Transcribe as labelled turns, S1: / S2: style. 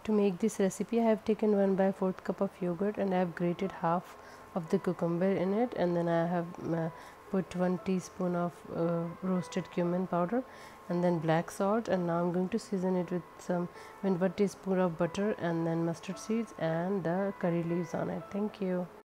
S1: To make this recipe, I have taken 1/4 cup of yogurt and I have grated half of the cucumber in it, and then I have put 1 teaspoon of roasted cumin powder and then black salt, and now I'm going to season it with some 1 teaspoon of butter and then mustard seeds and the curry leaves on it. Thank you.